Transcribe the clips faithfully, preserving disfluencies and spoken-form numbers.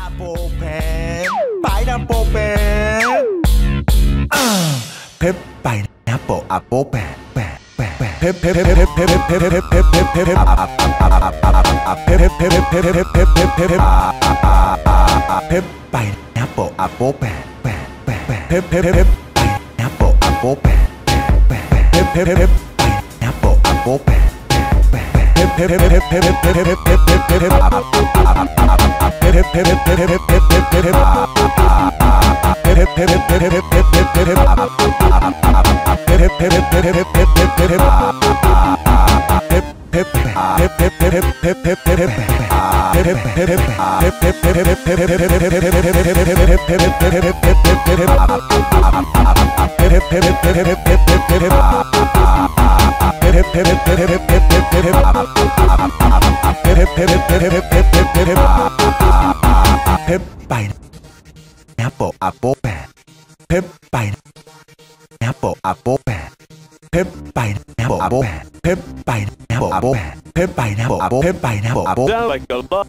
Apple pen Pineapple pen Pep pineapple apple pen Pen pen pen Pep pep pep pep pep pep pep pep pep pep pep Pep pep pep pep pep pep pep pep Pep pineapple apple pen Pen pen pen Pep pep pep pineapple apple pen Pen pen Pep pep pep pineapple apple pen Pep pep pep pep pep pep pep pep pep pep Pep pep pep pep pep pep pep Pep pep pep pep pep pep pep Pep pep pep pep pep pep pep Pep pep pep pep pep pep pep Pep pineapple apple pen Pep pineapple apple pen Pep pineapple apple pen Pep pineapple apple pen Pep pineapple apple Pep pineapple apple Sound like a love.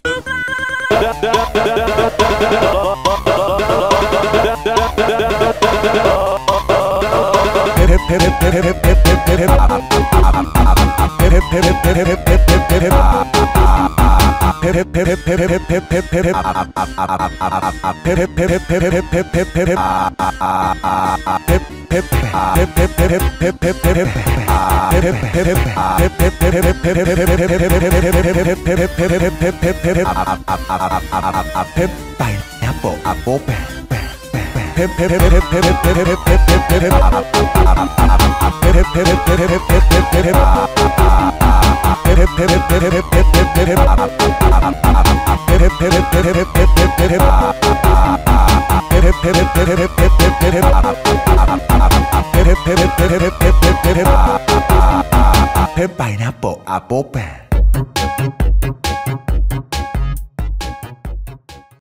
Pep pineapple apple pen Pep pineapple apple pen